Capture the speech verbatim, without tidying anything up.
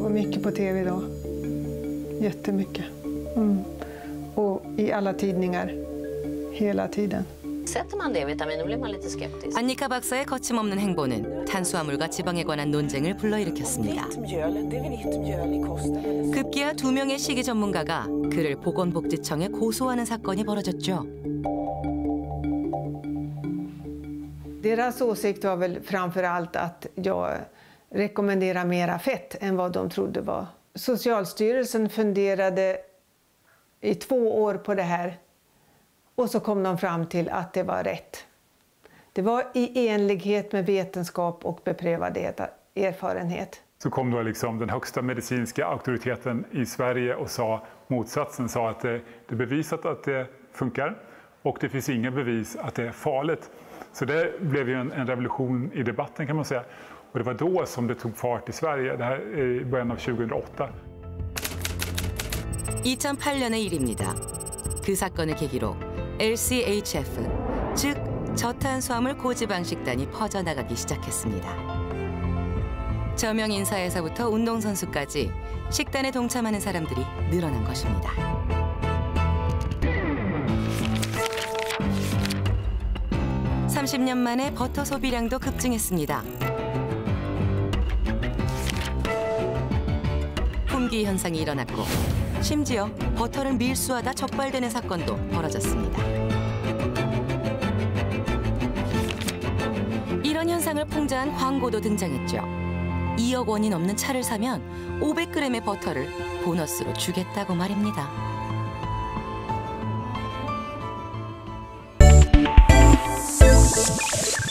och mycket på tv då. Jättemycket. Mm. Och i alla tidningar. Hela tiden. Sätter man D-vitamin, då blir man lite skeptisk. 안니카 박사의 거침없는 행보는 탄수화물과 지방에 관한 논쟁을 불러일으켰습니다. 급기야 두 명의 식이 전문가가 그를 보건복지청에 고소하는 사건이 벌어졌죠. Deras åsikt var väl framför allt att jag rekommenderar mera fett än vad de trodde var. Socialstyrelsen funderade i två år på det här och så kom de fram till att det var rätt. Det var i enlighet med vetenskap och beprövad erfarenhet. Så kom då liksom den högsta medicinska auktoriteten i Sverige och sa motsatsen, sa att det, det är bevisat att det funkar och det finns inga bevis att det är farligt. Så det blev ju en, en revolution i debatten kan man säga. Och det var då som det tog fart i Sverige, det här i början av tjugohundraåtta. 이천팔 년의 일입니다. 그 사건을 계기로 엘씨에이치에프, 즉 저탄수화물 고지방 식단이 퍼져나가기 시작했습니다. 저명 인사에서부터 운동선수까지 식단에 동참하는 사람들이 늘어난 것입니다. 삼십 년 만에 버터 소비량도 급증했습니다. 품귀 현상이 일어났고 심지어 버터를 밀수하다 적발되는 사건도 벌어졌습니다. 이런 현상을 풍자한 광고도 등장했죠. 이억 원이 넘는 차를 사면 오백 그램의 버터를 보너스로 주겠다고 말입니다. We'll be right back.